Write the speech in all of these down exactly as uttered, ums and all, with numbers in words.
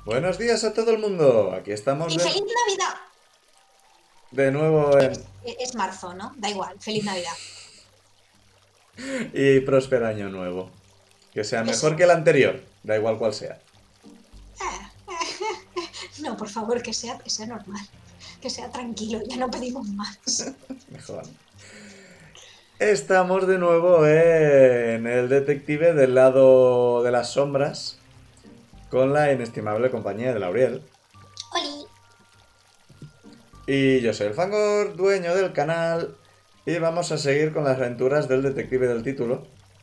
Buenos días a todo el mundo. Aquí estamos ¡Y de, feliz Navidad! de nuevo en... Es, es marzo, ¿no? Da igual, feliz Navidad. Y próspero año nuevo. Que sea mejor Eso. que el anterior. Da igual cual sea. Ah, no, por favor, que sea, que sea normal. Que sea tranquilo, ya no pedimos más. Mejor. Estamos de nuevo en el detective del lado de las sombras. Con la inestimable compañía de Lauriel. ¡Oli! Y yo soy el Fangor, dueño del canal. Y vamos a seguir con las aventuras del detective del título.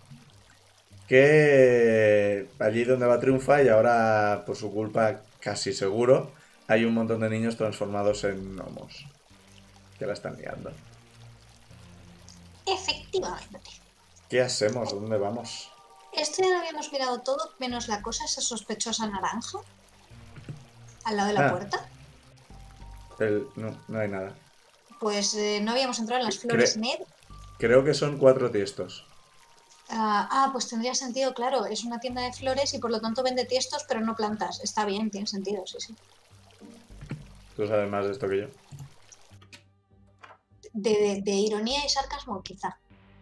Que allí donde va triunfa y ahora por su culpa casi seguro hay un montón de niños transformados en gnomos que la están liando. Efectivamente. ¿Qué hacemos? ¿Dónde vamos? Este ya lo habíamos mirado todo, menos la cosa esa sospechosa naranja al lado de la Ah, puerta. el, no, no hay nada. Pues eh, no habíamos entrado en las flores Cre- Ned. creo que son cuatro tiestos. Ah, ah, pues tendría sentido, claro. Es una tienda de flores y por lo tanto vende tiestos, pero no plantas. Está bien, tiene sentido, sí, sí. Tú sabes más de esto que yo. De, de, de ironía y sarcasmo, quizá.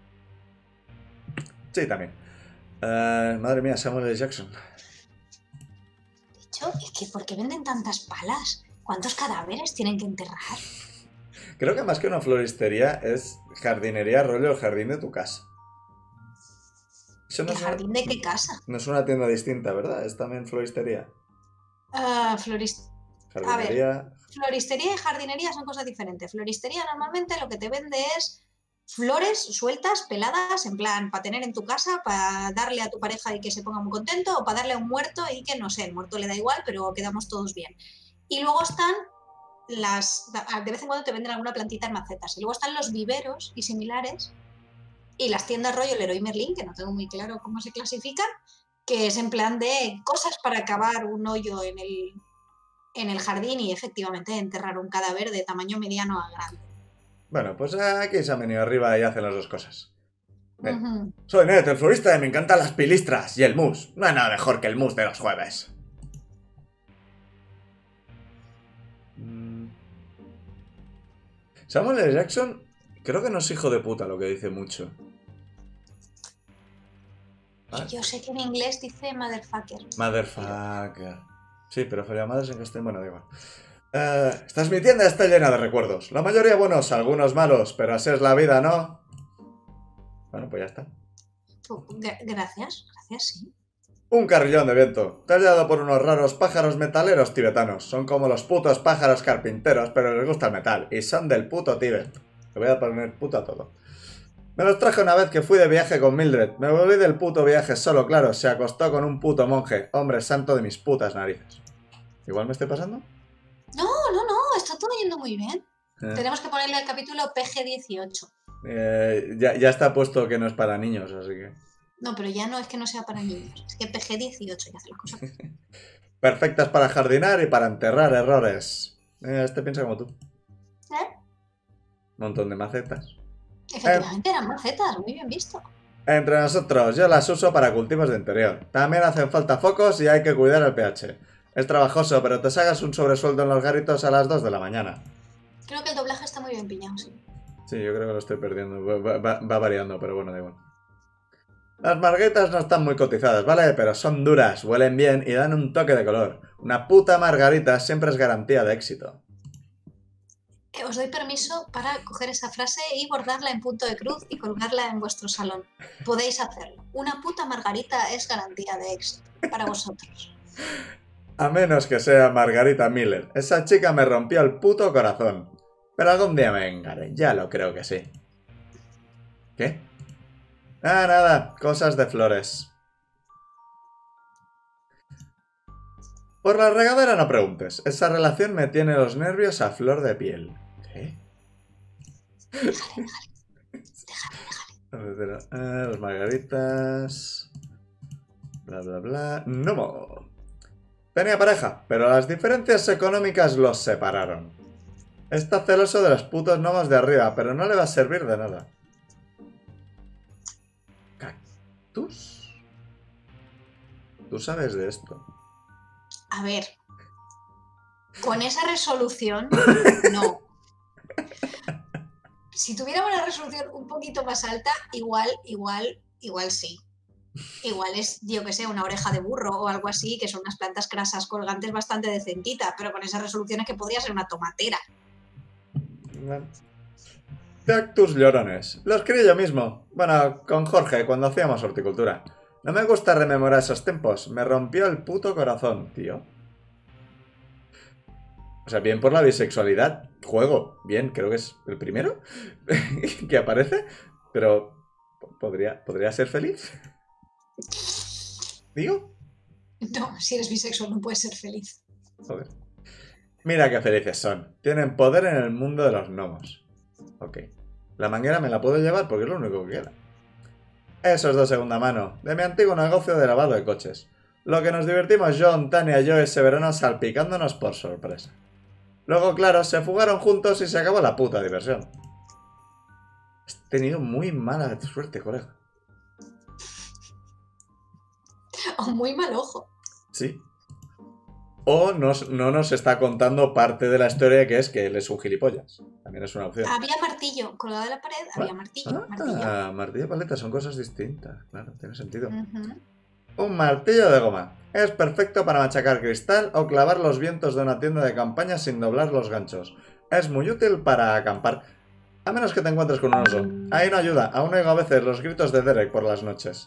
Sí, también. Eh, madre mía, Samuel L. Jackson. De hecho, es que ¿por qué venden tantas palas? ¿Cuántos cadáveres tienen que enterrar? Creo que más que una floristería es jardinería rollo el jardín de tu casa. Eso no ¿El es una, jardín de qué casa? no es una tienda distinta, ¿verdad? Es también floristería. Ah, floris- A ver, Jardinería. floristería y jardinería son cosas diferentes. Floristería normalmente lo que te vende es flores sueltas, peladas, en plan, para tener en tu casa, para darle a tu pareja y que se ponga muy contento, o para darle a un muerto y que no sé, el muerto le da igual, pero quedamos todos bien. Y luego están las, de vez en cuando te venden alguna plantita en macetas. Y luego están los viveros y similares, y las tiendas rollo Leroy Merlin, que no tengo muy claro cómo se clasifican, que es en plan de cosas para cavar un hoyo en el, en el jardín y efectivamente enterrar un cadáver de tamaño mediano a grande. Bueno, pues aquí se han venido arriba y hacen las dos cosas. Bien. Ujú. Soy Ned, el florista, y me encantan las pilistras y el mousse. No hay nada mejor que el mousse de los jueves. Mm. Samuel L. Jackson creo que no es hijo de puta, lo que dice mucho. ¿Vale? Yo sé que en inglés dice motherfucker. Pero... Motherfucker. Sí, pero llamadas en castellano, bueno, da igual. Eh, esta es mi tienda, está llena de recuerdos. La mayoría buenos, algunos malos, pero así es la vida, ¿no? Bueno, pues ya está. Oh, gracias, gracias, sí. Un carrillón de viento, tallado por unos raros pájaros metaleros tibetanos. Son como los putos pájaros carpinteros, pero les gusta el metal. Y son del puto Tíbet. Le voy a poner puto a todo. Me los traje una vez que fui de viaje con Mildred. Me volví del puto viaje solo, claro. Se acostó con un puto monje. Hombre santo de mis putas narices. ¿Igual me estoy pasando? No, no, no, está todo yendo muy bien. Eh, Tenemos que ponerle al capítulo P G dieciocho. eh, ya, ya está puesto que no es para niños, así que... No, pero ya no es que no sea para niños, es que P G dieciocho ya hace las cosas. Perfectas para jardinar y para enterrar errores. Eh, este piensa como tú. ¿Eh? Montón de macetas. Eh, Efectivamente, eran macetas, muy bien visto. Entre nosotros, yo las uso para cultivos de interior. También hacen falta focos y hay que cuidar el pH. Es trabajoso, pero te sacas un sobresueldo en los garritos a las dos de la mañana. Creo que el doblaje está muy bien pillado, sí. Sí, yo creo que lo estoy perdiendo. Va, va- va variando, pero bueno, da igual. Las margaritas no están muy cotizadas, ¿vale? Pero son duras, huelen bien y dan un toque de color. Una puta margarita siempre es garantía de éxito. Eh, Os doy permiso para coger esa frase y bordarla en punto de cruz y colgarla en vuestro salón. Podéis hacerlo. Una puta margarita es garantía de éxito para vosotros. A menos que sea Margarita Miller. Esa chica me rompió el puto corazón. Pero algún día me vengaré, ya lo creo que sí. ¿Qué? Ah, nada, cosas de flores. Por la regadera no preguntes. Esa relación me tiene los nervios a flor de piel. ¿Qué? Déjale, déjale, déjale. Ah, las margaritas... Bla, bla, bla... ¡No! Tenía pareja, pero las diferencias económicas los separaron. Está celoso de los putos gnomos de arriba, pero no le va a servir de nada. ¿Cactus? ¿Tú sabes de esto? A ver, Con esa resolución, no. Si tuviéramos una resolución un poquito más alta, igual, igual, igual sí. Igual es, yo que sé, una oreja de burro o algo así, que son unas plantas grasas colgantes bastante decentitas, pero con esa resolución es que podría ser una tomatera. Cactus llorones. Los crié yo mismo. Bueno, con Jorge, cuando hacíamos horticultura. No me gusta rememorar esos tiempos. Me rompió el puto corazón, tío. O sea, bien por la bisexualidad. Juego. Bien, creo que es el primero que aparece. Pero, ¿podría, ¿podría ser feliz? ¿Digo? No, si eres bisexual no puedes ser feliz. Joder. Mira qué felices son. Tienen poder en el mundo de los gnomos. Ok. La manguera me la puedo llevar porque es lo único que queda. Eso es de segunda mano, de mi antiguo negocio de lavado de coches. Lo que nos divertimos John, Tania y yo ese verano salpicándonos por sorpresa. Luego, claro, se fugaron juntos y se acabó la puta diversión. Has tenido muy mala suerte, colega. O muy mal ojo. Sí. O nos, no nos está contando parte de la historia que es que él es un gilipollas. También es una opción. Había martillo, colgado de la pared, había martillo. Ah, martillo. martillo y paleta son cosas distintas. Claro, tiene sentido. Uh-huh. Un martillo de goma. Es perfecto para machacar cristal o clavar los vientos de una tienda de campaña sin doblar los ganchos. Es muy útil para acampar. A menos que te encuentres con un oso. Ahí no ayuda. Aún oigo a veces los gritos de Derek por las noches.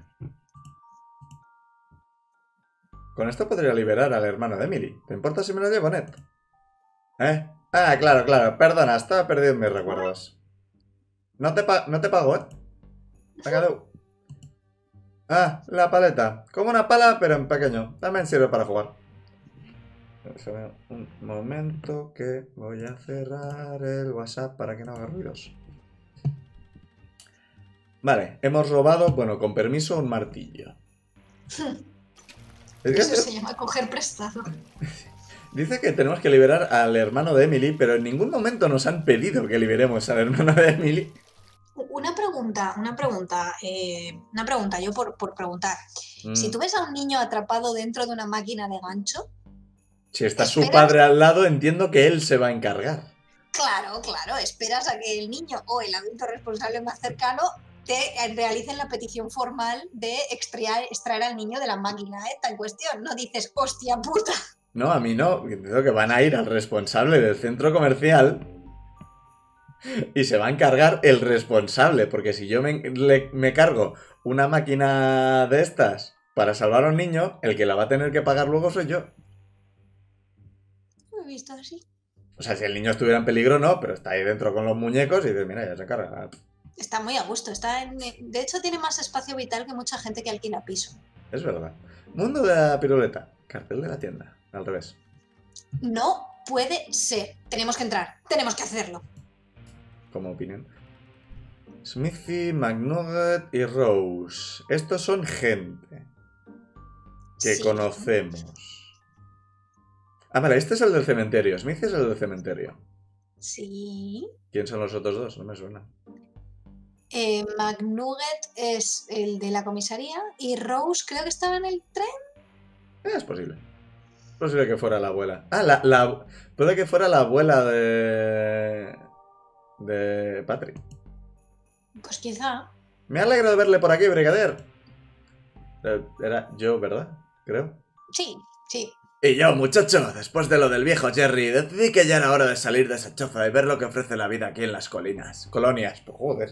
Con esto podría liberar al hermano de Emily. ¿Te importa si me lo llevo, Ned? ¿Eh? Ah, claro, claro. Perdona, estaba perdido en mis recuerdos. No te, pa no te pago, ¿eh? Venga, tú. Ah, la paleta. Como una pala, pero en pequeño. También sirve para jugar. Un momento que voy a cerrar el WhatsApp para que no haga ruidos. Vale, hemos robado, bueno, con permiso, un martillo. Eso se llama coger prestado. Dice que tenemos que liberar al hermano de Emily, pero en ningún momento nos han pedido que liberemos al hermano de Emily. Una pregunta, una pregunta, eh, una pregunta, yo por, por preguntar. Mm. Si tú ves a un niño atrapado dentro de una máquina de gancho... Si está ¿esperas? su padre al lado, entiendo que él se va a encargar. Claro, claro, esperas a que el niño o el adulto responsable más cercano te realicen la petición formal de extraer, extraer al niño de la máquina esta en cuestión. No dices, hostia puta. No, a mí no. Entiendo que van a ir al responsable del centro comercial y se va a encargar el responsable. Porque si yo me, le, me cargo una máquina de estas para salvar a un niño, el que la va a tener que pagar luego soy yo. Lo he visto así. O sea, si el niño estuviera en peligro, no, pero está ahí dentro con los muñecos y dice, mira, ya se carga. Está muy a gusto. Está en, de hecho, tiene más espacio vital que mucha gente que alquila piso. Es verdad. Mundo de la piruleta. Cartel de la tienda. Al revés. No puede ser. Tenemos que entrar. Tenemos que hacerlo. Como opinión. Smithy, McNugget y Rose. Estos son gente que sí conocemos. Ah, vale, este es el del cementerio. Smithy es el del cementerio. Sí. ¿Quién son los otros dos? No me suena. Eh, McNugget es el de la comisaría y Rose creo que estaba en el tren. Eh, es posible. Es posible que fuera la abuela. Ah, la, la... Puede que fuera la abuela de... de Patrick. Pues quizá. Me alegro de verle por aquí, brigadier. Era yo, ¿verdad? Creo. Sí, sí. Y yo, muchacho, después de lo del viejo Jerry, decidí que ya era hora de salir de esa choza y ver lo que ofrece la vida aquí en las colinas. Colonias, pues joder.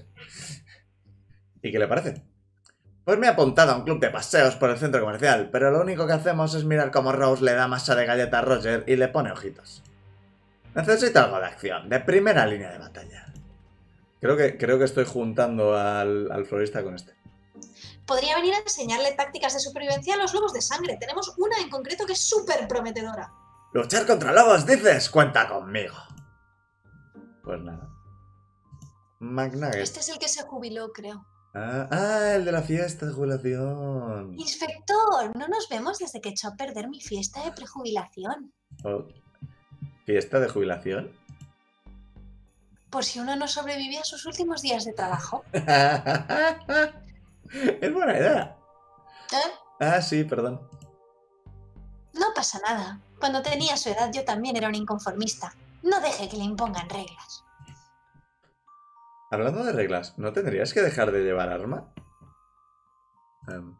¿Y qué le parece? Pues me he apuntado a un club de paseos por el centro comercial, pero lo único que hacemos es mirar cómo Rose le da masa de galleta a Roger y le pone ojitos. Necesito algo de acción, de primera línea de batalla. Creo que, creo que estoy juntando al, al florista con este. Podría venir a enseñarle tácticas de supervivencia a los lobos de sangre. Tenemos una en concreto que es súper prometedora. ¿Luchar contra lobos, dices? Cuenta conmigo. Pues nada. McNugget. Este es el que se jubiló, creo. Ah, ah, el de la fiesta de jubilación. Inspector, no nos vemos desde que echó a perder mi fiesta de prejubilación. Oh. ¿Fiesta de jubilación? Por si uno no sobrevive a sus últimos días de trabajo. Es buena idea. ¿Eh? Ah, sí, perdón. No pasa nada. Cuando tenía su edad yo también era un inconformista. No deje que le impongan reglas. Hablando de reglas, ¿no tendrías que dejar de llevar arma? Um,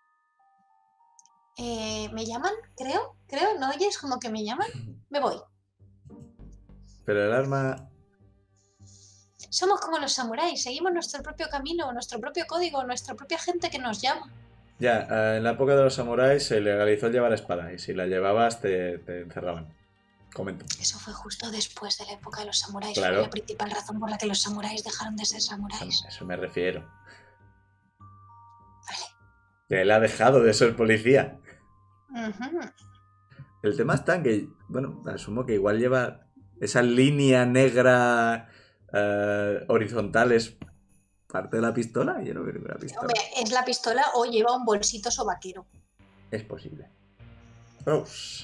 Eh, ¿Me llaman? Creo, creo, ¿no oyes como que me llaman? Me voy. pero el arma... Somos como los samuráis, seguimos nuestro propio camino, nuestro propio código, nuestra propia gente que nos llama. Ya, eh, en la época de los samuráis se legalizó el llevar espada y si la llevabas te, te encerraban. Comento. Eso fue justo después de la época de los samuráis. Claro. Fue la principal razón por la que los samuráis dejaron de ser samuráis. A eso me refiero. Vale. Que él ha dejado de ser policía. Uh-huh. El tema está en que, bueno, asumo que igual lleva esa línea negra uh, horizontal es parte de la pistola. Yo no veo ninguna pistola. Hombre, es la pistola o lleva un bolsito sobaquero. Es posible. Rose.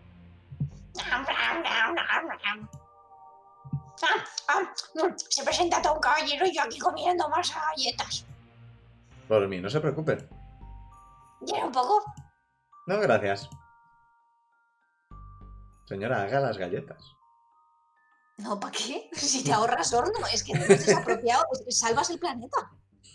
Se presenta todo un caballero y yo aquí comiendo más galletas. Por mí, no se preocupen. ¿Quiere un poco? No, gracias. Señora, haga las galletas. No, ¿para qué? Si te ahorras horno, es que no es desapropiado, salvas el planeta.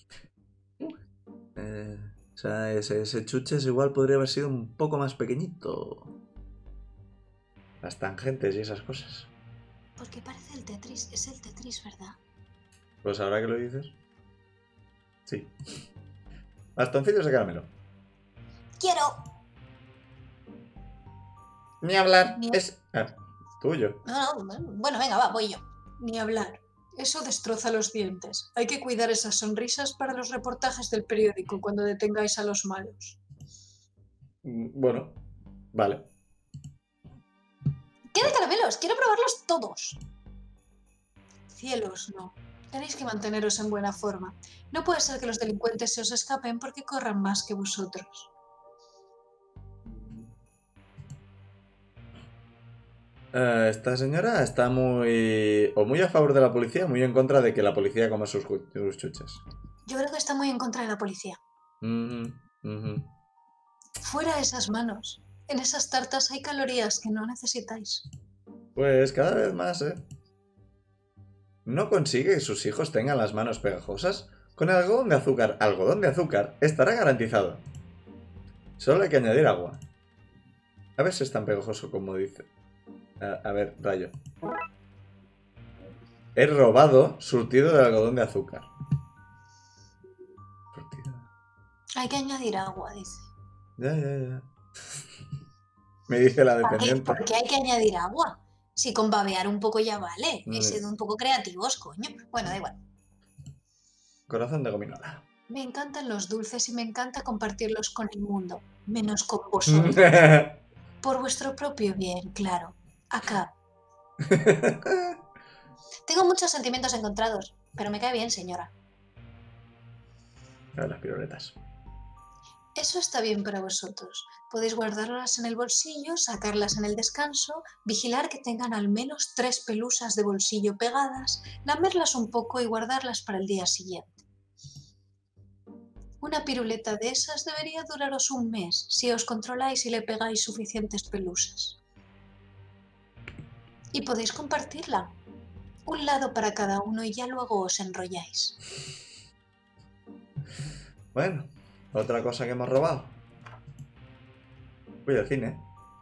Eh, o sea, ese, ese chuches igual podría haber sido un poco más pequeñito. Las tangentes y esas cosas. Porque parece el Tetris, es el Tetris, ¿verdad? Pues ahora que lo dices. Sí. Bastoncillos de caramelo. Quiero. Ni hablar. Ni... Es ah, tuyo. No, no, bueno, venga, va, voy yo. Ni hablar. Eso destroza los dientes. Hay que cuidar esas sonrisas para los reportajes del periódico cuando detengáis a los malos. Bueno, vale. ¡Qué de caramelos! ¡Quiero probarlos todos! Cielos, no. Tenéis que manteneros en buena forma. No puede ser que los delincuentes se os escapen porque corran más que vosotros. Uh, esta señora está muy... o muy a favor de la policía, o muy en contra de que la policía coma sus, sus chuches. Yo creo que está muy en contra de la policía. Mm-hmm. Mm-hmm. Fuera esas manos. En esas tartas hay calorías que no necesitáis. Pues cada vez más, ¿eh? ¿No consigue que sus hijos tengan las manos pegajosas? Con el algodón de azúcar, algodón de azúcar, estará garantizado. Solo hay que añadir agua. A ver si es tan pegajoso como dice. A, a ver, rayo. He robado surtido de algodón de azúcar. Surtido. Hay que añadir agua, dice. Ya, ya, ya. Me dice la dependiente. ¿Por qué hay que añadir agua? Si con babear un poco ya vale. Mm. He sido un poco creativos, coño. Bueno, da igual. Corazón de gominola. Me encantan los dulces y me encanta compartirlos con el mundo. Menos con vosotros. Por vuestro propio bien, claro. Acá. Tengo muchos sentimientos encontrados, pero me cae bien, señora. A ver las piruletas. Eso está bien para vosotros. Podéis guardarlas en el bolsillo, sacarlas en el descanso, vigilar que tengan al menos tres pelusas de bolsillo pegadas, lamerlas un poco y guardarlas para el día siguiente. Una piruleta de esas debería duraros un mes si os controláis y le pegáis suficientes pelusas. Y podéis compartirla. Un lado para cada uno y ya luego os enrolláis. Bueno, otra cosa que hemos robado. Voy al cine.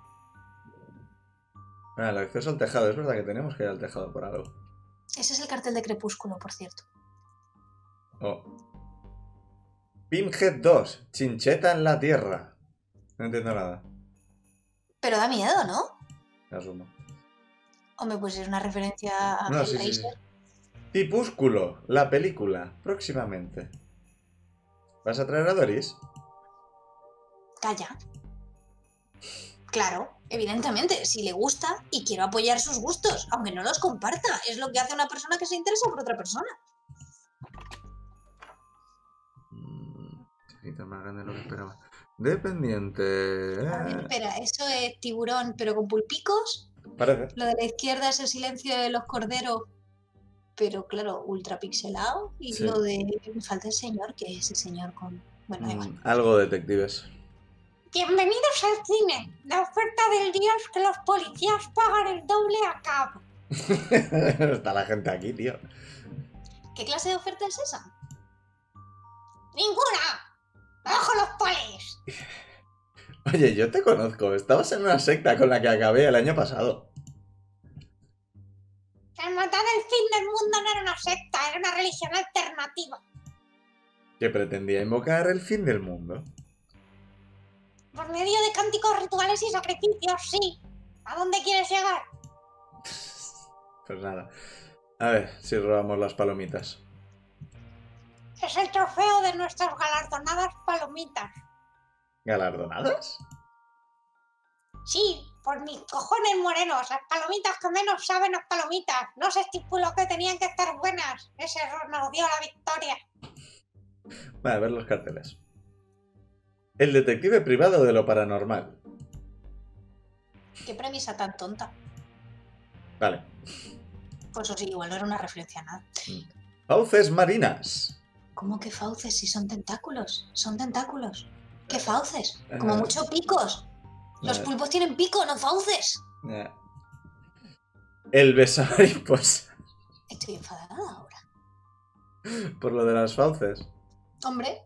Ah, el acceso al tejado. Es verdad que tenemos que ir al tejado por algo. Ese es el cartel de Crepúsculo, por cierto. Oh. Pinhead dos. Chincheta en la tierra. No entiendo nada. Pero da miedo, ¿no? Asumo. Hombre, pues es una referencia a No, Hellraiser. sí, sí, sí. Tipúsculo, la película, próximamente. ¿Vas a traer a Doris? Calla. Claro, evidentemente, si le gusta y quiero apoyar sus gustos, aunque no los comparta. Es lo que hace una persona que se interesa por otra persona. Chiquita, más grande de lo que esperaba. Dependiente. A ver, espera, ¿eso es tiburón pero con pulpicos? Parece. Lo de la izquierda es el silencio de los corderos, pero claro, ultra pixelado. Y Sí. lo de... Me falta el señor, que es el señor con... Bueno, da igual. Mm, algo detectives. Bienvenidos al cine. La oferta del día es que los policías pagan el doble a cabo. Está la gente aquí, tío. ¿Qué clase de oferta es esa? ¡Ninguna! ¡Abajo los polis! Oye, yo te conozco. Estabas en una secta con la que acabé el año pasado. El matar el fin del mundo no era una secta, era una religión alternativa. Que pretendía invocar el fin del mundo. Por medio de cánticos rituales y sacrificios, sí. ¿A dónde quieres llegar? Pues nada. A ver si robamos las palomitas. Es el trofeo de nuestras galardonadas palomitas. ¿Galardonadas? Sí, por mis cojones morenos, las palomitas que menos saben a palomitas. No se estipuló que tenían que estar buenas. Ese error nos dio la victoria. Vale, a ver los carteles. El detective privado de lo paranormal. Qué premisa tan tonta. Vale. Pues eso sí, igual no era una referencia a nada. Fauces marinas. ¿Cómo que fauces si son tentáculos? Son tentáculos. ¿Qué fauces? Como Eh, mucho picos. Los eh, pulpos tienen pico, no fauces. eh. El besamariposa. Estoy enfadada ahora. Por lo de las fauces. Hombre,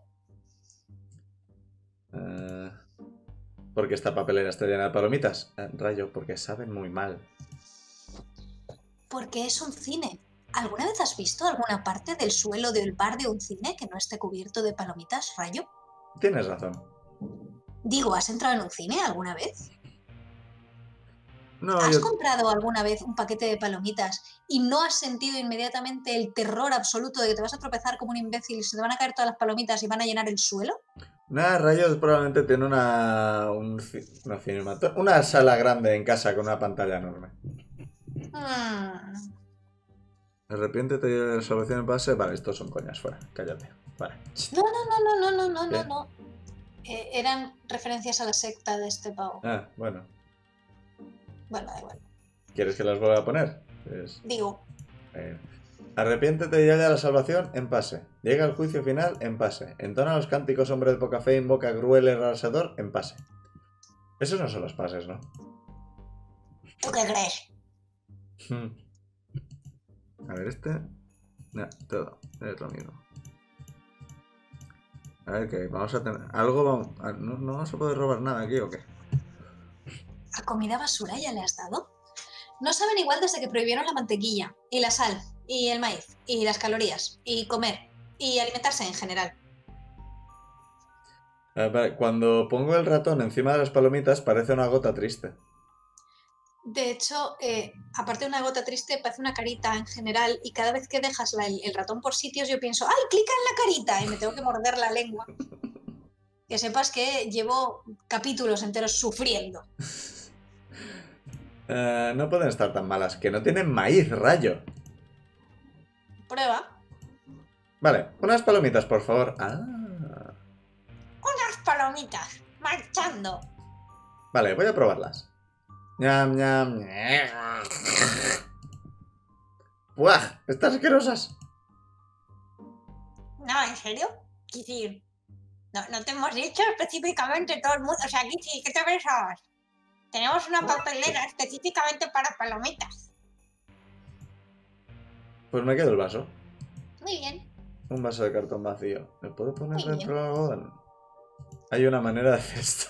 Eh, porque esta papelera está llena de palomitas. Eh, rayo, porque saben muy mal. porque es un cine. ¿Alguna vez has visto alguna parte del suelo del bar de un cine que no esté cubierto de palomitas, Rayo? Tienes razón. Digo, ¿has entrado en un cine alguna vez? No, ¿Has yo... comprado alguna vez un paquete de palomitas y no has sentido inmediatamente el terror absoluto de que te vas a tropezar como un imbécil y se te van a caer todas las palomitas y van a llenar el suelo? Nada, Rayos probablemente tiene una... Un, ci- una, cinemato- una sala grande en casa con una pantalla enorme. Hmm. De repente te llega la salvación en base. Vale, estos son coñas, fuera, cállate. Vale. No, no, no, no, no, no, no, no, ¿Qué? no. Eh, eran referencias a la secta de este pavo. Ah, bueno. Bueno, da igual. ¿Quieres que las vuelva a poner? Pues, Digo, eh, arrepiéntete y halla la salvación en pase. Llega el juicio final en pase. Entona los cánticos hombre de poca fe, invoca cruel y arrasador en pase. Esos no son los pases, ¿no? ¿tú qué crees? Hmm. A ver, este... No, todo. Es lo mismo. A ver, ¿qué? Vamos a tener... Algo vamos... ¿No, no vamos a poder robar nada aquí o qué? ¿A comida basura ya le has dado? No saben igual desde que prohibieron la mantequilla, y la sal, y el maíz, y las calorías, y comer, y alimentarse en general. A ver, vale, cuando pongo el ratón encima de las palomitas parece una gota triste. De hecho, eh, aparte de una gota triste, parece una carita en general, y cada vez que dejas la- el, el ratón por sitios yo pienso, ¡ay, clica en la carita! Y me tengo que morder la lengua. Que sepas que llevo capítulos enteros sufriendo. Eh, no pueden estar tan malas, que no tienen maíz, rayo. Prueba. Vale, unas palomitas, por favor. Ah. Unas palomitas, marchando. Vale, voy a probarlas. Ñam, ñam, ñam. ¡Buah! ¡Están asquerosas! No, ¿en serio? Kiki, no, no te hemos dicho específicamente todo el mundo. O sea, Kiki, ¿qué te pensabas? Tenemos una papelera específicamente para palomitas. Pues me quedo el vaso. Muy bien. Un vaso de cartón vacío. ¿Me puedo poner Muy dentro del algodón? Hay una manera de hacer esto.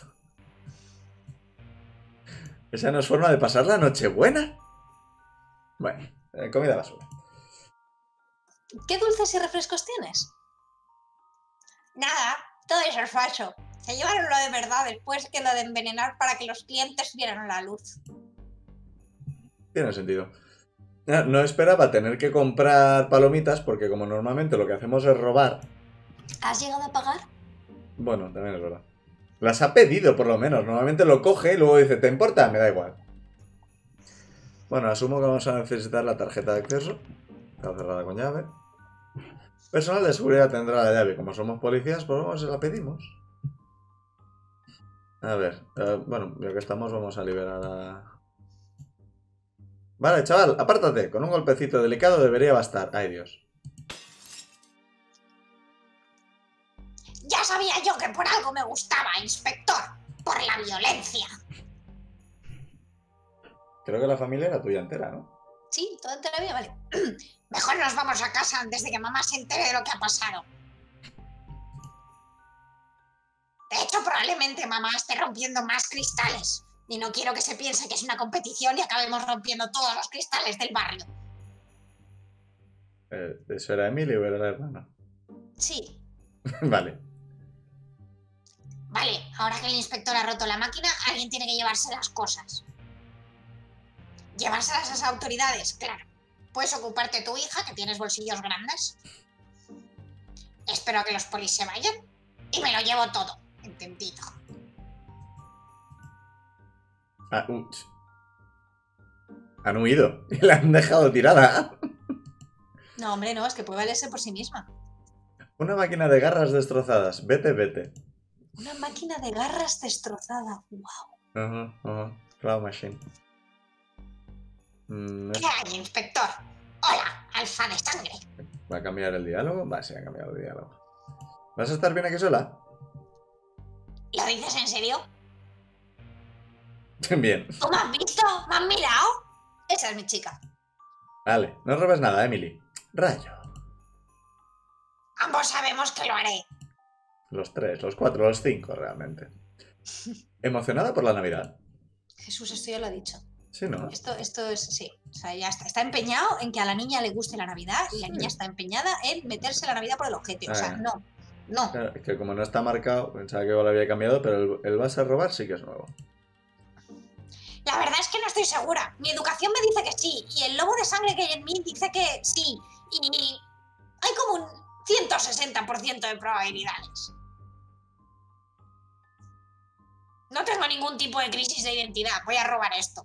¿Esa no es forma de pasar la Nochebuena? Bueno, eh, comida basura. ¿Qué dulces y refrescos tienes? Nada, todo eso es falso. Se llevaron lo de verdad después que lo de envenenar para que los clientes vieran la luz. Tiene sentido. No, no esperaba tener que comprar palomitas porque como normalmente lo que hacemos es robar... ¿Has llegado a pagar? Bueno, también es verdad. Las ha pedido por lo menos. Normalmente lo coge y luego dice, ¿te importa? Me da igual. Bueno, asumo que vamos a necesitar la tarjeta de acceso. Está cerrada con llave. Personal de seguridad tendrá la llave. Como somos policías, pues vamos, se la pedimos. A ver, eh, bueno, ya que estamos vamos a liberar a... Vale, chaval, apártate. Con un golpecito delicado debería bastar. Ay, Dios. Ya sabía yo que por algo me gustaba, inspector. por la violencia. Creo que la familia era tuya entera, ¿no? Sí, toda entera mía, vale. Mejor nos vamos a casa antes de que mamá se entere de lo que ha pasado. De hecho, probablemente mamá esté rompiendo más cristales. Y no quiero que se piense que es una competición y acabemos rompiendo todos los cristales del barrio. Eh, ¿Eso era Emily o era la hermana? Sí. Vale. Vale, ahora que el inspector ha roto la máquina, alguien tiene que llevarse las cosas. Llevárselas a las autoridades, claro. Puedes ocuparte tu hija, que tienes bolsillos grandes. Espero a que los polis se vayan. Y me lo llevo todo. Entendido. Ah, uh, han huido y la han dejado tirada. No, hombre, no, es que puede valerse por sí misma. Una máquina de garras destrozadas. Vete, vete. Una máquina de garras destrozada. Wow. Ajá, ajá. Claw machine. Mm, ¿Qué hay, inspector? Hola, alfa de sangre. ¿Va a cambiar el diálogo? Va, sí, ha cambiado el diálogo. ¿Vas a estar bien aquí sola? ¿Lo dices en serio? Bien. ¿Tú me has visto? ¿Me has mirado? Esa es mi chica. Vale, no robes nada, Emily. Rayo. Ambos sabemos que lo haré. Los tres, los cuatro, los cinco, realmente. ¿Emocionada por la Navidad? Jesús, esto ya lo ha dicho. Sí, ¿no? Esto, esto es, sí. O sea, ya está. Está empeñado en que a la niña le guste la Navidad y la Sí. niña está empeñada en meterse la Navidad por el ojete. O sea, Ah. no. No. Claro, es que como no está marcado, pensaba que igual había cambiado, pero el, el vas a robar sí que es nuevo. La verdad es que no estoy segura. Mi educación me dice que sí. Y el lobo de sangre que hay en mí dice que sí. Y hay como un ciento sesenta por ciento de probabilidades. No tengo ningún tipo de crisis de identidad. Voy a robar esto.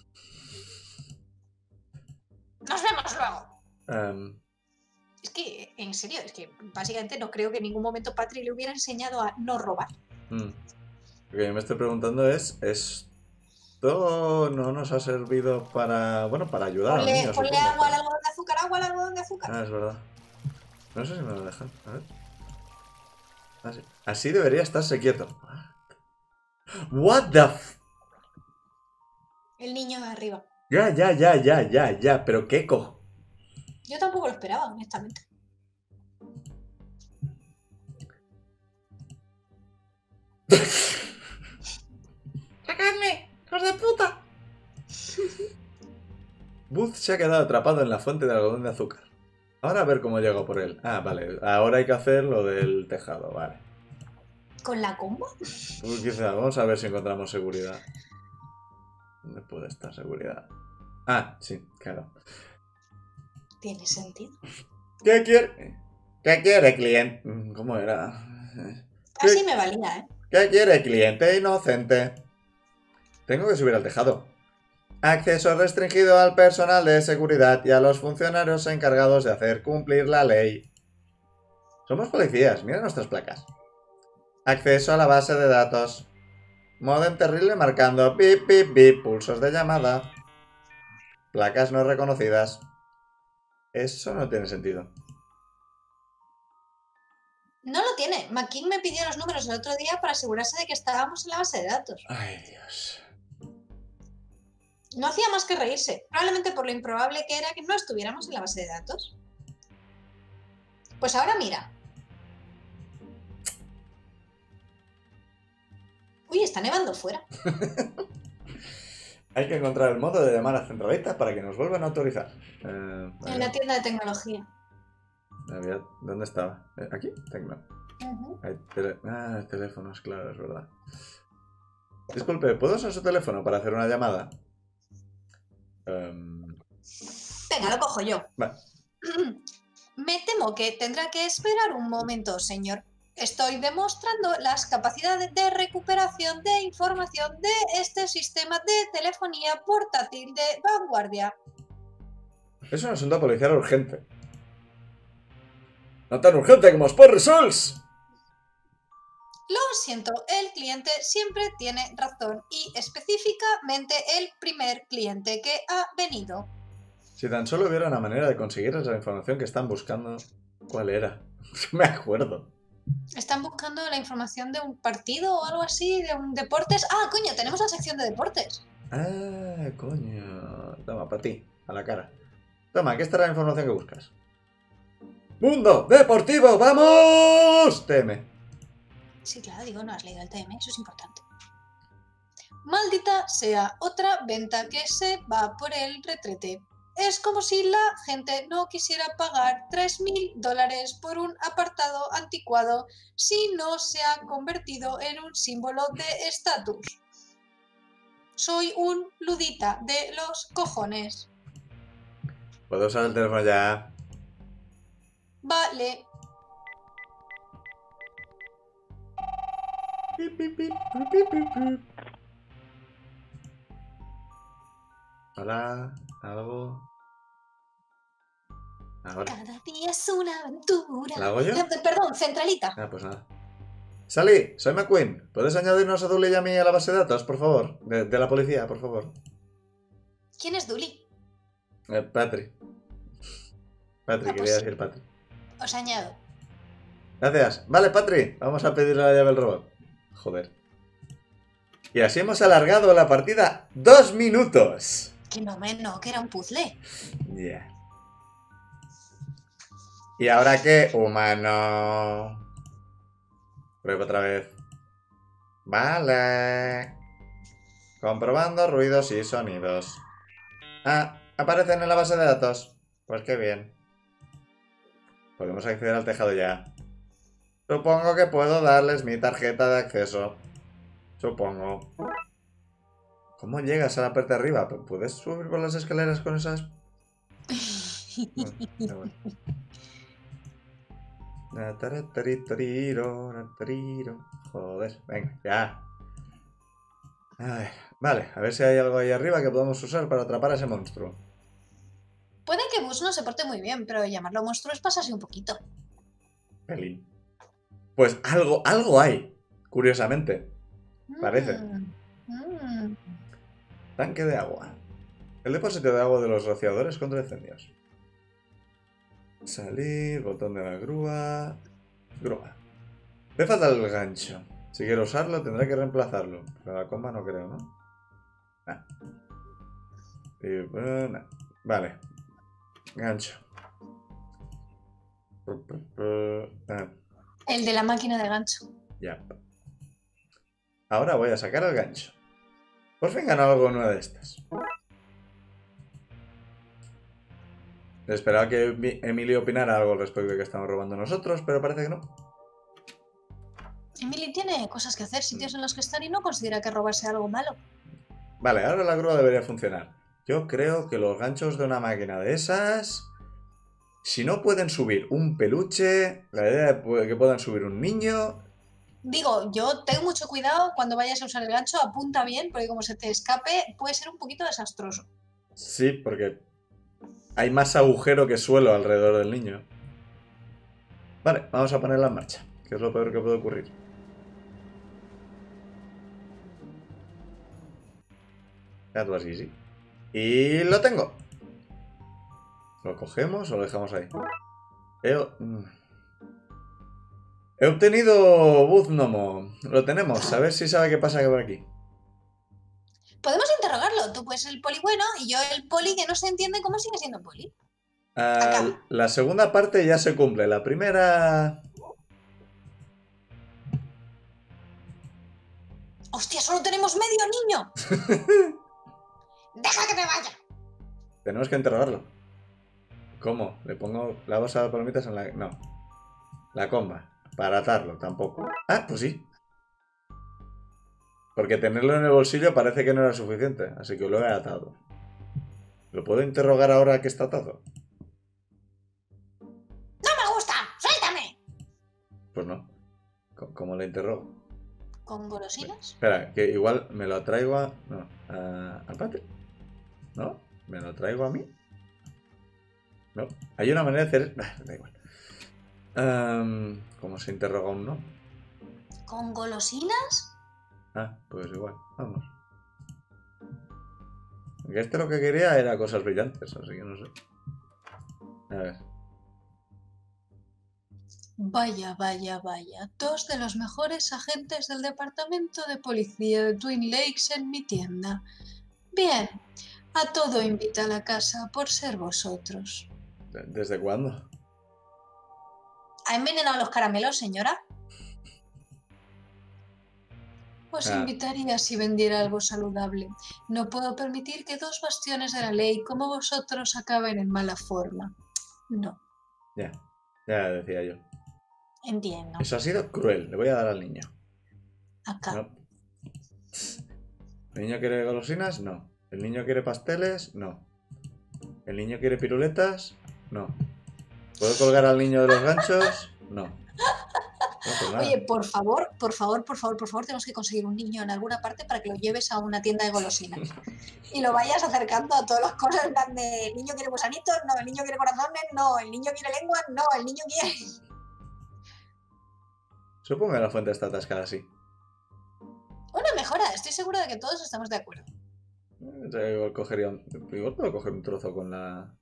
Nos vemos luego. Um, Es que, en serio, es que básicamente no creo que en ningún momento Patri le hubiera enseñado a no robar. mm. Lo que yo me estoy preguntando es, ¿esto no nos ha servido para, bueno, para ayudar a los Ponle, niños? ponle supongo, agua al pero- algodón de azúcar, agua al algodón de azúcar. Ah, es verdad. No sé si me lo dejan. A ver. Así, Así debería estarse quieto. What the f... El niño de arriba. Ya, ya, ya, ya, ya, ya. Pero qué co... Yo tampoco lo esperaba, honestamente. ¡Sacadme! ¡Hijos de puta! Booth se ha quedado atrapado en la fuente de algodón de azúcar. Ahora a ver cómo llego por él. Ah, vale. Ahora hay que hacer lo del tejado, vale. ¿Con la comba? Pues quizá, vamos a ver si encontramos seguridad. ¿Dónde puede estar seguridad? Ah, sí, claro. Tiene sentido. ¿Qué quiere? ¿Qué quiere, cliente? ¿Cómo era? Así me valía, ¿eh? ¿Qué quiere, cliente inocente? Tengo que subir al tejado. Acceso restringido al personal de seguridad y a los funcionarios encargados de hacer cumplir la ley. Somos policías, mira nuestras placas. Acceso a la base de datos. Modem terrible marcando bip bip bip, pulsos de llamada. Placas no reconocidas. Eso no tiene sentido. No lo tiene. McKean me pidió los números el otro día para asegurarse de que estábamos en la base de datos. Ay, Dios. No hacía más que reírse, probablemente por lo improbable que era que no estuviéramos en la base de datos. Pues ahora mira. Uy, está nevando fuera. Hay que encontrar el modo de llamar a centralistas para que nos vuelvan a autorizar. Eh, En la tienda de tecnología. había- ¿Dónde estaba? Eh, ¿Aquí? Tecno. Uh-huh. Hay tele- ah, teléfonos, claro, es verdad. Disculpe, ¿puedo usar su teléfono para hacer una llamada? Um, Venga, lo cojo yo. vale. Me temo que tendrá que esperar un momento, señor. Estoy demostrando las capacidades de recuperación de información de este sistema de telefonía portátil de vanguardia. Es un asunto policial urgente. No tan urgente como Sport Results. Lo siento, el cliente siempre tiene razón y específicamente el primer cliente que ha venido. Si tan solo hubiera una manera de conseguir esa información que están buscando, ¿cuál era? No me acuerdo. Están buscando la información de un partido o algo así, de un deportes. Ah, coño, tenemos la sección de deportes. Ah, coño. Toma, para ti, a la cara. Toma, aquí estará la información que buscas. ¡Mundo Deportivo! ¡Vamos! T M. Sí, claro, digo, no has leído el T M, eso es importante. Maldita sea, otra venta que se va por el retrete. Es como si la gente no quisiera pagar tres mil dólares por un apartado anticuado si no se ha convertido en un símbolo de estatus. Soy un ludita de los cojones. ¿Puedo usar el teléfono ya? Vale. Pip, pip, pip, pip, pip, pip. Hola, algo. Ahora. Cada día es una aventura. ¿La hago yo? Eh, Perdón, centralita. Ah, pues nada. Sally, soy McQueen. ¿Puedes añadirnos a Dully y a mí a la base de datos, por favor? De, de la policía, por favor. ¿Quién es Dully? Eh, Patrick. Patrick, Ah, pues quería sí. decir Patrick. Os añado. Gracias. Vale, Patrick, vamos a pedirle la llave al robot. Joder. Y así hemos alargado la partida dos minutos. Que no menos, que era un puzzle. Ya. Yeah. ¿Y ahora qué? Humano. Prueba otra vez. Vale. Comprobando ruidos y sonidos. Ah, aparecen en la base de datos. Pues qué bien. Podemos acceder al tejado ya. Supongo que puedo darles mi tarjeta de acceso. Supongo. ¿Cómo llegas a la parte de arriba? ¿Puedes subir por las escaleras con esas? No, bueno. Joder, venga, ya. Ay, vale, a ver si hay algo ahí arriba que podamos usar para atrapar a ese monstruo. Puede que Bus no se porte muy bien, pero llamarlo monstruo es pasarse un poquito. Pelín. Pues algo, algo hay, curiosamente. Parece. Mm, mm. Tanque de agua. El depósito de agua de los rociadores contra incendios. Salir, botón de la grúa. Grúa. Me falta el gancho. Si quiero usarlo, tendré que reemplazarlo. Pero la comba no creo, ¿no? Nah. Y, uh, nah. Vale. Gancho. Ah. El de la máquina de gancho. Ya. Ahora voy a sacar el gancho. Por fin gano algo en una de estas. Esperaba que Emily opinara algo al respecto de que estamos robando nosotros, pero parece que no. Emily tiene cosas que hacer, sitios en los que estar y no considera que robarse algo malo. Vale, ahora la grúa debería funcionar. Yo creo que los ganchos de una máquina de esas... Si no pueden subir un peluche, la idea de que puedan subir un niño... Digo, yo tengo mucho cuidado cuando vayas a usar el gancho, apunta bien, porque como se te escape puede ser un poquito desastroso. Sí, porque hay más agujero que suelo alrededor del niño. Vale, vamos a ponerla en marcha, que es lo peor que puede ocurrir. That was easy. Y lo tengo. ¿Lo cogemos o lo dejamos ahí? He, He obtenido Buznomo. Lo tenemos. A ver si sabe qué pasa por aquí. Podemos interrogarlo. Tú puedes ser el poli bueno y yo el poli que no se entiende cómo sigue siendo poli. Uh, la segunda parte ya se cumple. La primera... ¡Hostia, solo tenemos medio niño! ¡Deja que me vaya! Tenemos que interrogarlo. ¿Cómo? ¿Le pongo la bolsa de palomitas en la...? No. La comba. Para atarlo, tampoco. Ah, pues sí. Porque tenerlo en el bolsillo parece que no era suficiente. Así que lo he atado. ¿Lo puedo interrogar ahora que está atado? ¡No me gusta! ¡Suéltame! Pues no. ¿Cómo le interrogo? ¿Con golosinas? Espera, que igual me lo traigo a... No, a... ¿A Patrick? ¿No? ¿Me lo traigo a mí? No. Hay una manera de hacer... Da igual. Um, ¿Cómo se interroga un no? ¿Con golosinas? Ah, pues igual. Vamos. Porque este lo que quería era cosas brillantes, así que no sé. A ver. Vaya, vaya, vaya. Dos de los mejores agentes del departamento de policía de Twin Lakes en mi tienda. Bien, a todo invita a la casa por ser vosotros. ¿Desde cuándo? ¿Ha envenenado los caramelos, señora? Os Ah. invitaría si vendiera algo saludable. No puedo permitir que dos bastiones de la ley como vosotros acaben en mala forma. No. Ya, ya decía yo. Entiendo. Eso ha sido cruel. Le voy a dar al niño. Acá. No. ¿El niño quiere golosinas? No. ¿El niño quiere pasteles? No. ¿El niño quiere piruletas? No. ¿Puedo colgar al niño de los ganchos? No. No, pues nada. Oye, por favor, por favor, por favor, por favor, tenemos que conseguir un niño en alguna parte para que lo lleves a una tienda de golosinas. Y lo vayas acercando a todas las cosas, en plan de, el niño quiere gusanitos, no, el niño quiere corazones, no, el niño quiere lengua, no, el niño quiere... Supongo que la fuente está atascada así. Una mejora, estoy segura de que todos estamos de acuerdo. Eh, Igual cogería un... Igual puedo coger un trozo con la...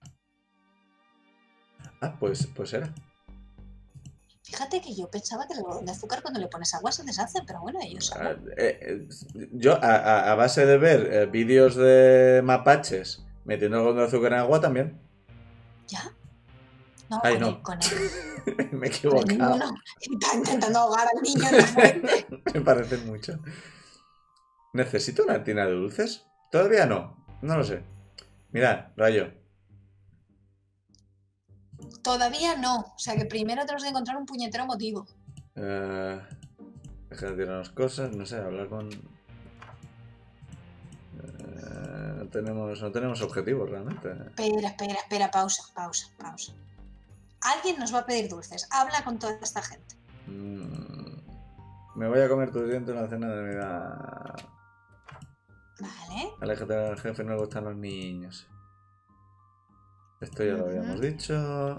Ah, pues, pues era. Fíjate que yo pensaba que el algodón de azúcar cuando le pones agua se deshace, pero bueno, ellos Ah, saben. eh, eh, yo, a, a- a base de ver eh, vídeos de mapaches metiendo algodón de azúcar en agua también. ¿Ya? No, Ay, con, no. El, con, el, Me he con el niño equivocado. no. Está intentando ahogar al niño en la fuente. Me parecen mucho. ¿Necesito una tina de dulces? Todavía no. No lo sé. Mirad, rayo. Todavía no. O sea que primero tenemos que encontrar un puñetero motivo. Eh, deja de tirarnos cosas. No sé, hablar con... Eh, no, tenemos, no tenemos objetivos realmente. Espera, espera, espera, pausa, pausa, pausa. Alguien nos va a pedir dulces. Habla con toda esta gente. Mm, me voy a comer tus dientes en la cena de Navidad. Vale. Aléjate del jefe, no le gustan los niños. Esto ya lo habíamos dicho.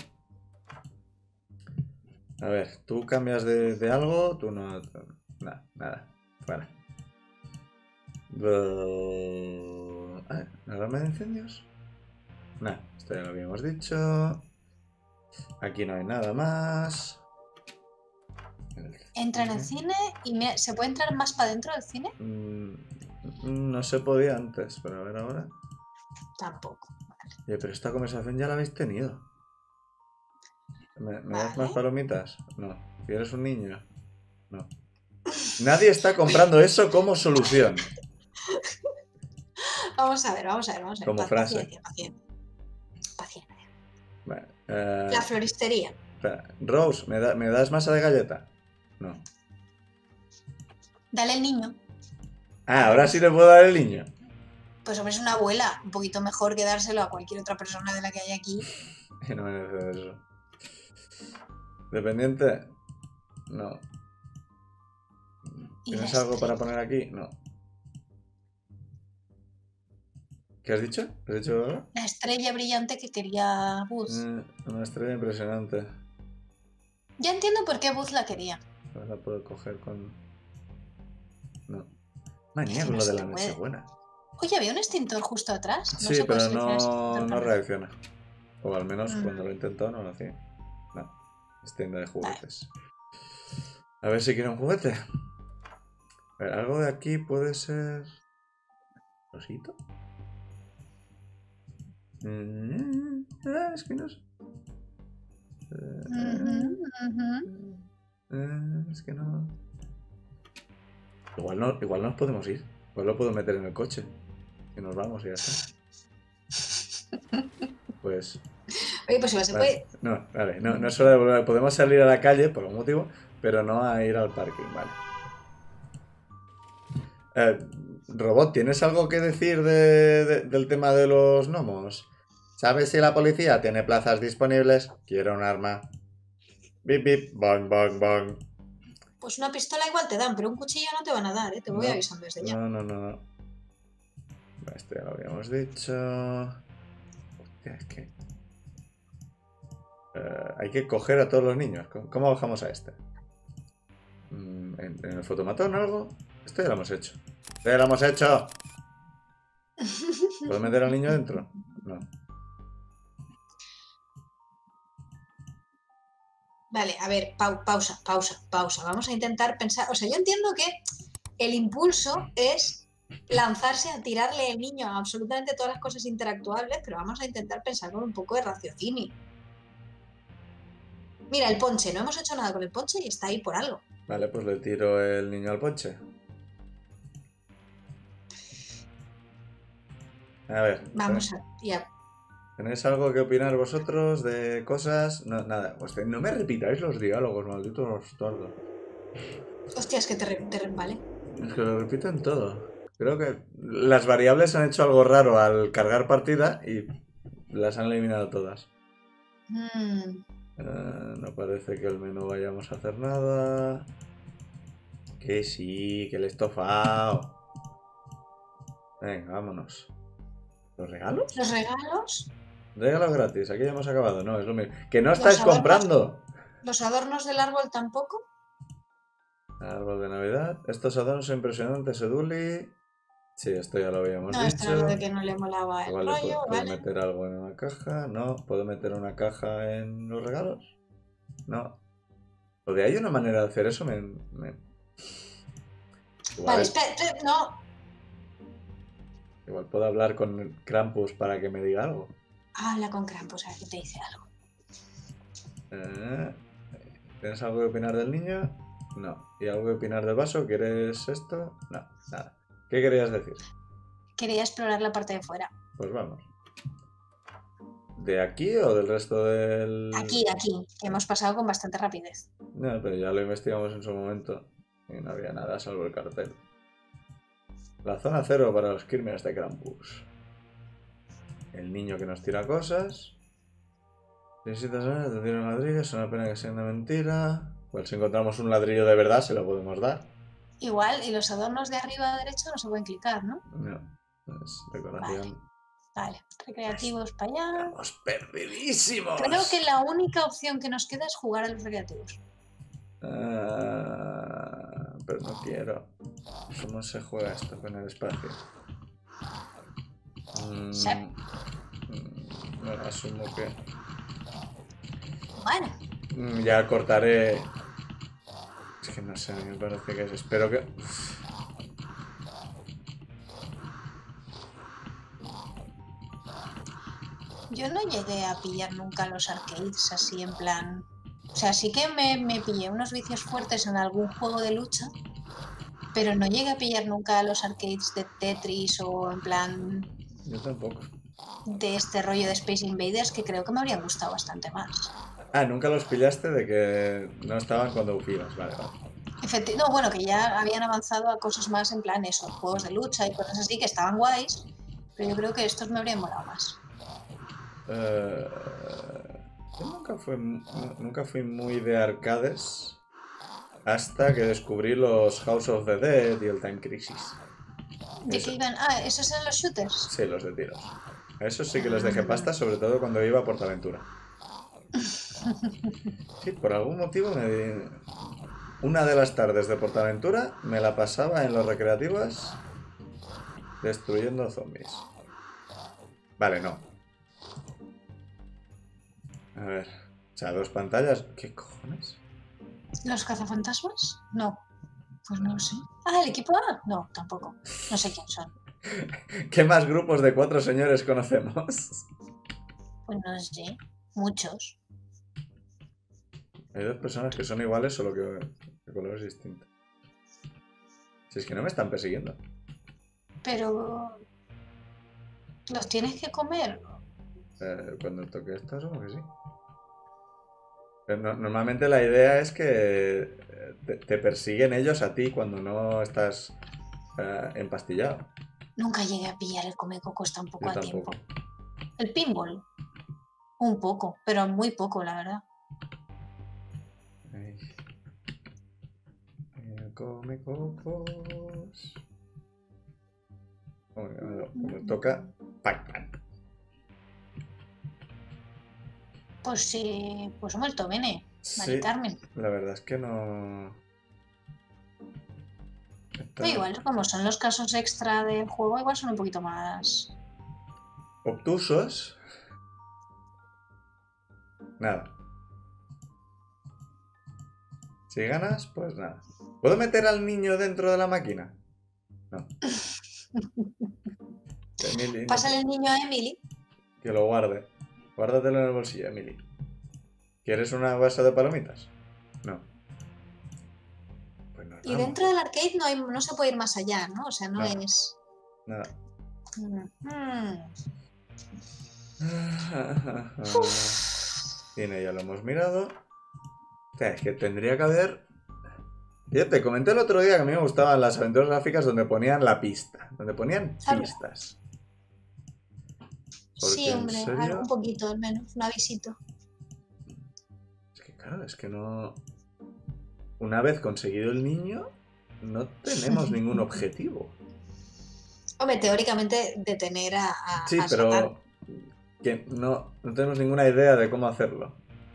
A ver, tú cambias de, de algo, tú no... Nada, nada. Fuera. Ah, ¿alarma de incendios? Nada, esto ya lo habíamos dicho. Aquí no hay nada más. Entra en el cine y me... ¿se puede entrar más para dentro del cine? Mm, no se podía antes, pero a ver ahora. Tampoco. Oye, pero esta conversación ya la habéis tenido. ¿Me, me das Vale. más palomitas? No. ¿Si eres un niño? No. Nadie está comprando eso como solución. Vamos a ver, vamos a ver, vamos a ver. Como Pa- frase. Paciencia, paciencia. Paciencia. Vale, eh, La floristería. espera. Rose, ¿me, da- ¿me das masa de galleta? No. Dale el niño. Ah, ahora sí le puedo dar el niño. Pues hombre, es una abuela. Un poquito mejor que dárselo a cualquier otra persona de la que hay aquí. Y no merece eso. ¿Dependiente? No. Y ¿Tienes la algo para estrella. poner aquí? No. ¿Qué has dicho? ¿Qué has dicho ahora? La estrella brillante que quería Buzz. Eh, una estrella impresionante. Ya entiendo por qué Buzz la quería. No la puedo coger con... No. Manía Es que con no lo de se la le puede. Nochebuena. Oye, ¿había un extintor justo atrás? Sí, se puede pero seleccionar ese no, extintor no para- reacciona. O al menos Mm. cuando lo he intentado no lo hacía. No. Es tienda de juguetes. A ver si quiere un juguete. A ver, algo de aquí puede ser... ¿Rosito? Mm, ah, es que no sé. Eh, Ujú, ujú. eh, es que no... Igual no, igual nos podemos ir. Igual lo puedo meter en el coche. Y nos vamos y ya está. Pues... Oye, pues igual se Vale. puede. No, vale, no, no es hora de volver. Podemos salir a la calle por un motivo, pero no a ir al parking, vale. Eh, Robot, ¿tienes algo que decir de, de- del tema de los gnomos? ¿Sabes si la policía tiene plazas disponibles? Quiero un arma. Bip, bip, bang, bang, bang. Pues una pistola igual te dan, pero un cuchillo no te van a dar, ¿eh? Te voy No, avisando desde ya. No, no, no, no. Este ya lo habíamos dicho. Hostia, es que... Eh, hay que coger a todos los niños. ¿Cómo, cómo bajamos a este? Mm, ¿En, en el fotomatón o algo? Esto ya lo hemos hecho. Esto ya lo hemos hecho. ¿Puedo meter al niño dentro? No. Vale, a ver, pau- pausa, pausa, pausa. Vamos a intentar pensar. O sea, yo entiendo que el impulso es lanzarse a tirarle el niño a absolutamente todas las cosas interactuables, pero vamos a intentar pensar con un poco de raciocinio. Mira, el ponche, no hemos hecho nada con el ponche y está ahí por algo. Vale, pues le tiro el niño al ponche. A ver. Vamos a. Ya. ¿Tenéis algo que opinar vosotros de cosas? No, nada. Hostia, no me repitáis los diálogos, malditos bastardos. Hostias, que te, re- te re- vale. Es que lo repiten todo. Creo que las variables han hecho algo raro al cargar partida y las han eliminado todas. Mm, Eh, no parece que el menú vayamos a hacer nada. Que sí, que el estofado. Venga, vámonos. ¿Los regalos? Los regalos, Regalos gratis, aquí ya hemos acabado. No, es lo mismo. ¡Que no Los estáis adornos. comprando! los adornos del árbol tampoco. Árbol de Navidad. Estos adornos son impresionantes, Eduli. Sí, esto ya lo habíamos No, esto dicho. era lo de que no le molaba el Vale, rollo, ¿puedo, puedo ¿vale? meter algo en una caja? No. ¿Puedo meter una caja en los regalos? No. ¿O de ahí una manera de hacer eso? Me... me... Igual, Vale, espera, espera, no. igual puedo hablar con Krampus para que me diga algo. Habla con Krampus, a ver qué te dice algo. Eh, ¿Tienes algo que opinar del niño? No. ¿Y algo que opinar del vaso? ¿Quieres esto? No, nada. ¿Qué querías decir? Quería explorar la parte de fuera. Pues vamos. ¿De aquí o del resto del...? Aquí, aquí, que hemos pasado con bastante rapidez. No, pero ya lo investigamos en su momento y no había nada salvo el cartel. La zona cero para los crímenes de Krampus. El niño que nos tira cosas. Si necesitas saber, te tira un ladrillo, es una pena que sea una mentira. Pues si encontramos un ladrillo de verdad, se lo podemos dar. Igual, y los adornos de arriba a derecha no se pueden clicar, ¿no? No, es decoración. Vale, recreativos para allá. Estamos perdidísimos. Creo que la única opción que nos queda es jugar a los recreativos. Ah, pero no quiero. ¿Cómo se juega esto con el espacio? Mm, Sí. mm, bueno, asumo que... Bueno, Mm, Ya cortaré... Es que no sé, me parece que es... Espero que... yo no llegué a pillar nunca los arcades así en plan... O sea, sí que me, me pillé unos vicios fuertes en algún juego de lucha, pero no llegué a pillar nunca los arcades de Tetris o en plan Yo tampoco. de este rollo de Space Invaders que creo que me habrían gustado bastante más. Ah, nunca los pillaste de que no estaban cuando ibas, vale, vale. Efecti- no, bueno, que ya habían avanzado a cosas más en plan eso, juegos de lucha y cosas así que estaban guays, pero yo creo que estos me habrían molado más. Eh, yo nunca fui, nunca fui muy de arcades hasta que descubrí los House of the Dead y el Time Crisis. ¿De Eso. qué iban? Ah, ¿esos eran los shooters? Sí, los de tiros. A esos sí que les dejé pasta, sobre todo cuando iba a Portaventura. Sí, por algún motivo me di... Una de las tardes de Portaventura me la pasaba en los recreativos destruyendo zombies. Vale, no. A ver. O sea, dos pantallas. ¿Qué cojones? ¿Los cazafantasmas? No. Pues no lo sé. Ah, ¿el equipo A? No, tampoco. No sé quién son. ¿Qué más grupos de cuatro señores conocemos? Pues no sé. Muchos. Hay dos personas que son iguales, solo que de colores distintos. Si es que no me están persiguiendo. Pero... ¿los tienes que comer? Eh, cuando toque esto, asumo que sí. Pero no- normalmente la idea es que te, te persiguen ellos a ti cuando no estás eh, empastillado. Nunca llegué a pillar el comecocos tampoco Yo a tampoco. tiempo. El pinball. Un poco, pero muy poco, la verdad. Ay. Eh, Come cocos. Como que cuando, cuando toca Pac-Man. Pues sí, pues molto bene, Mari Sí, Carmen. la verdad es que no. Está Pero igual, como son los casos extra del juego, igual son un poquito más... obtusos. Nada. Si ganas, pues nada. ¿Puedo meter al niño dentro de la máquina? No. Emily, no Pásale te- el niño a Emily. Que lo guarde. Guárdatelo en el bolsillo, Emily. ¿Quieres una bolsa de palomitas? No. Pues nos Y vamos. dentro del arcade no, hay, no se puede ir más allá, ¿no? O sea, no, No. es... Nada. Mm. Tiene, ya lo hemos mirado. O sea, es que tendría que haber... Yo te comenté el otro día que a mí me gustaban las aventuras gráficas donde ponían la pista. Donde ponían Habla. pistas. Porque Sí, en hombre, serio... algo, un poquito al menos, un avisito. Es que claro, es que no... Una vez conseguido el niño, no tenemos ningún objetivo. Hombre, teóricamente detener a, a, Sí, a Satán. pero que no, no tenemos ninguna idea de cómo hacerlo.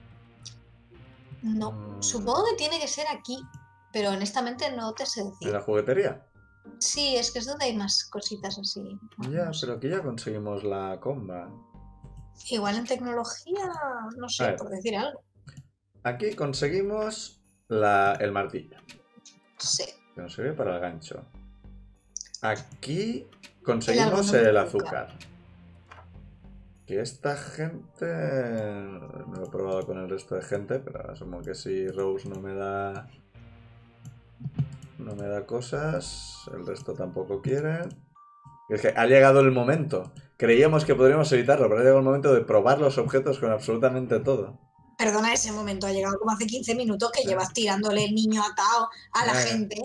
No, Mm, supongo que tiene que ser aquí, pero honestamente no te sé ¿En decir. la juguetería? Sí, es que es donde hay más cositas así. Ya, No sé. pero aquí ya conseguimos la comba. Igual en tecnología, no A sé, ver. por decir algo. Aquí conseguimos la, el martillo, Sí. que nos sirve para el gancho. Aquí El conseguimos algodón el de azúcar. Que esta gente... No lo he probado con el resto de gente, pero asumo que si Rose no me da... No me da cosas, el resto tampoco quieren. Es que ha llegado el momento. Creíamos que podríamos evitarlo, pero ha llegado el momento de probar los objetos con absolutamente todo. Perdona, ese momento ha llegado como hace quince minutos que Ah. llevas tirándole el niño atado a la Ah, ya. gente.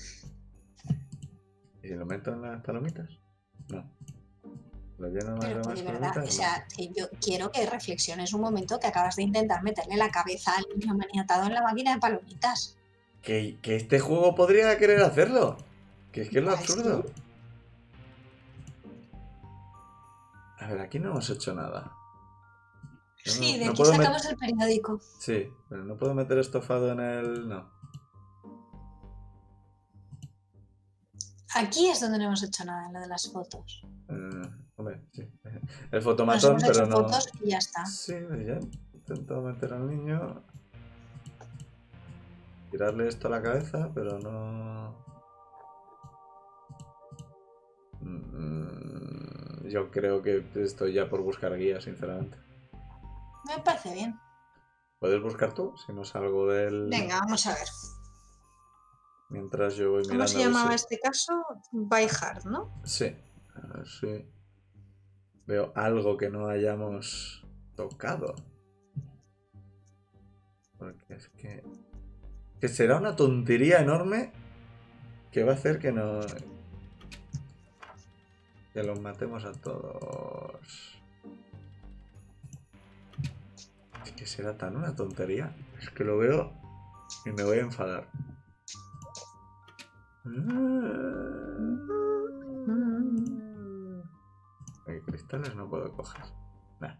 ¿Y si lo meto en las palomitas? No. ¿Lo lleno más Pero de que más de verdad, palomitas? o sea, que yo quiero que reflexiones un momento que acabas de intentar meterle la cabeza al niño maniatado en la máquina de palomitas. Que, que este juego podría querer hacerlo. Que es que es lo Pues absurdo. sí. A ver, aquí no hemos hecho nada. Yo Sí, no- de no aquí puedo met- sacamos el periódico. Sí, pero no puedo meter estofado en el... No. Aquí es donde no hemos hecho nada, en lo de las fotos. Eh, hombre, sí. El Nos fotomatón, hemos pero hecho no... fotos y ya está. Sí, ya he intentado meter al niño. Tirarle esto a la cabeza, pero no... Mm, Yo creo que estoy ya por buscar guías, sinceramente. Me parece bien. ¿Puedes buscar tú? Si no salgo del... Venga, vamos a ver. Mientras yo voy mirando... ¿Cómo se a ver llamaba si- este caso? By Heart, ¿no? Sí. A ver si... Veo algo que no hayamos tocado. Porque es que... Que será una tontería enorme que va a hacer que no... Que los matemos a todos. Es que será tan una tontería. Es que lo veo y me voy a enfadar. Hay cristales no puedo coger. Nah.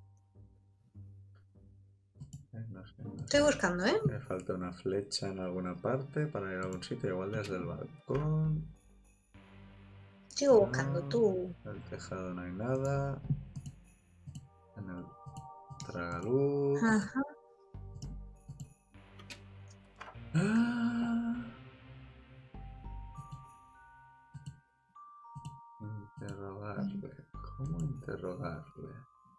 Eh, No sé, no sé. Estoy buscando, ¿eh? Me falta una flecha en alguna parte para ir a algún sitio, igual desde el balcón. Sigo buscando, tú. En el tejado no hay nada. En el tragaluz. Ajá. Ah. Interrogarle. ¿Cómo interrogarle?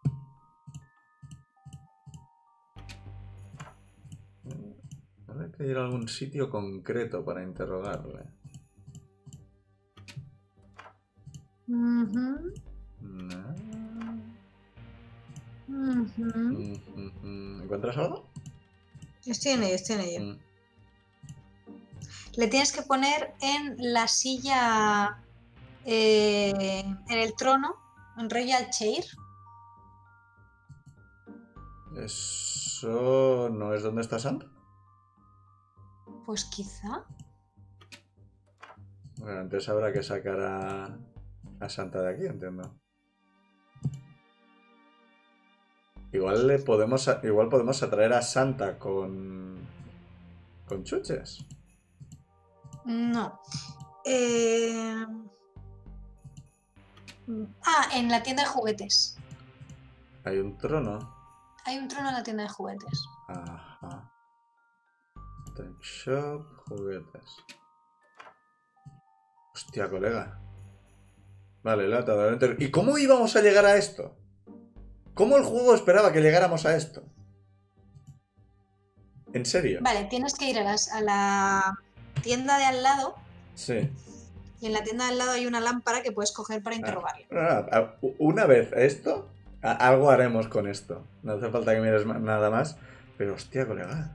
Habrá que ir a algún sitio concreto para interrogarle. Ujú, No. ujú. ¿Encuentras algo? Estoy en ello, estoy en ello. Mm. Le tienes que poner en la silla, eh, en el trono, en Royal Chair. ¿Eso no es donde está Santa? Pues quizá. Bueno, antes habrá que sacar a, a Santa de aquí, entiendo. Igual le podemos a- igual podemos atraer a Santa con con chuches. No. Eh, Ah, en la tienda de juguetes. Hay un trono. Hay un trono en la tienda de juguetes. Ajá. Time Shop, juguetes. Hostia, colega. Vale, lata de adentro. ¿Y cómo íbamos a llegar a esto? ¿Cómo el juego esperaba que llegáramos a esto? ¿En serio? Vale, tienes que ir a, las, a la tienda de al lado. Sí. Y en la tienda de al lado hay una lámpara que puedes coger para interrogarle. Ah, ah, una vez esto, algo haremos con esto. No hace falta que mires nada más. Pero hostia, colega.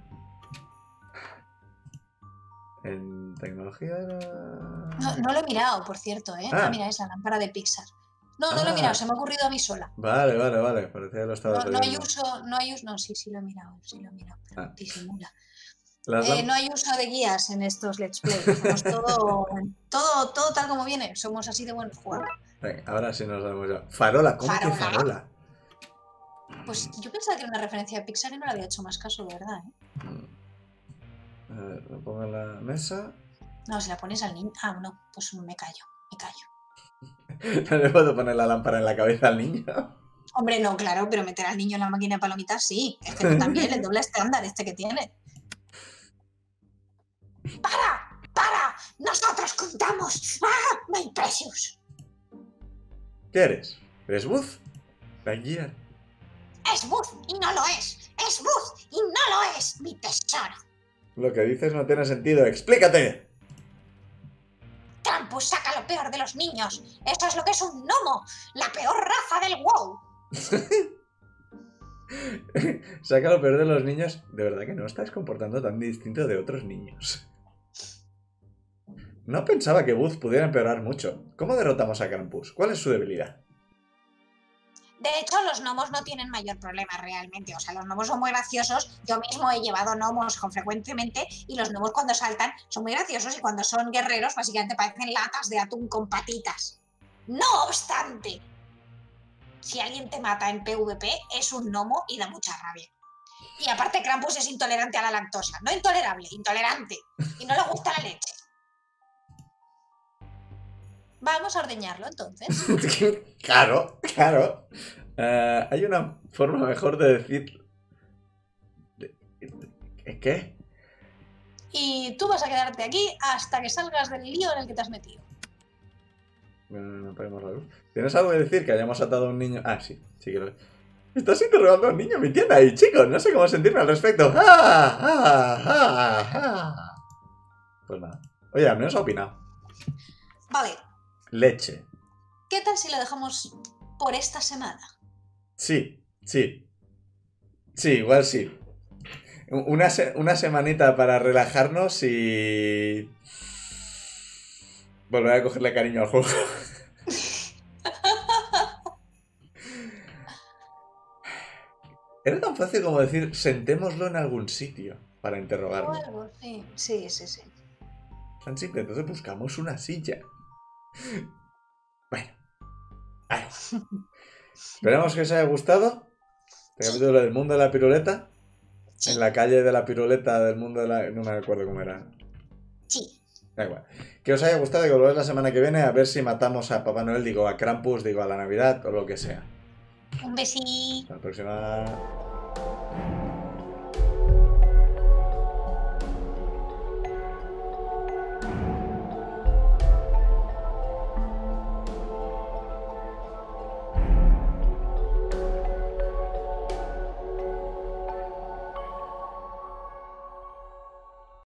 En tecnología era... No, no lo he mirado, por cierto, ¿eh? Ah, ah mira, es la lámpara de Pixar. No, no ah. lo he mirado, se me ha ocurrido a mí sola. Vale, vale, vale. Parecía que lo estaba no, no hay uso, no hay uso... No, sí, sí lo he mirado, sí lo he mirado, pero ah. disimula. Eh, no hay uso de guías en estos Let's Play. Hacemos todo, todo, todo tal como viene. Somos así de buenos jugadores. Venga, ahora sí nos vamos ya. Farola, ¿cómo farola. que farola? Pues yo pensaba que era una referencia a Pixar y no le había hecho más caso, de verdad, ¿eh? A ver, lo pongo en la mesa. No, si la pones al niño... Ah, no, pues me callo, me callo. ¿No le puedo poner la lámpara en la cabeza al niño? Hombre, no, claro, pero meter al niño en la máquina de palomitas, sí. Es que tú también, el doble estándar este que tiene. ¡Para! ¡Para! ¡Nosotros contamos! ¡Ah! ¡My precious! ¿Qué eres? ¿Eres Buzz? La guía. Es Buzz y no lo es. Es Buzz y no lo es, mi tesoro. Lo que dices no tiene sentido. ¡Explícate! Krampus saca lo peor de los niños. Eso es lo que es un gnomo. La peor raza del WoW. Saca lo peor de los niños. De verdad que no estáis comportando tan distinto de otros niños. No pensaba que Buzz pudiera empeorar mucho. ¿Cómo derrotamos a Krampus? ¿Cuál es su debilidad? De hecho, los gnomos no tienen mayor problema realmente. O sea, los gnomos son muy graciosos. Yo mismo he llevado gnomos con frecuentemente y los gnomos cuando saltan son muy graciosos y cuando son guerreros básicamente parecen latas de atún con patitas. No obstante, si alguien te mata en PvP es un gnomo y da mucha rabia. Y aparte Krampus es intolerante a la lactosa. No intolerable, intolerante. Y no le gusta la leche. Vamos a ordeñarlo, entonces. Claro, claro. Uh, hay una forma mejor de decir... ¿Qué? Y tú vas a quedarte aquí hasta que salgas del lío en el que te has metido. Bueno, no apagamos la luz. ¿Tienes algo que decir? Que hayamos atado a un niño... Ah, sí, sí que lo... Estás interrogando a un niño en mi tienda y, chicos, no sé cómo sentirme al respecto. ¡Ah! ¡Ah! ¡Ah! ¡Ah! Pues nada. Oye, al menos ha opinado. Vale. Leche. ¿Qué tal si lo dejamos por esta semana? Sí, sí. Sí, igual sí. Una, se una semanita para relajarnos y... volver a cogerle cariño al juego. Era tan fácil como decir, sentémoslo en algún sitio para interrogarlo. Algo, sí, sí, sí, sí. Tan simple, entonces buscamos una silla. Bueno. Ay. Esperemos que os haya gustado. Este capítulo del mundo de la piruleta. Sí. En la calle de la piruleta del mundo de la... No me acuerdo cómo era. Sí. Da igual. Que os haya gustado y que volváis la semana que viene a ver si matamos a Papá Noel, digo a Krampus, digo a la Navidad o lo que sea. Un besito. Hasta la próxima.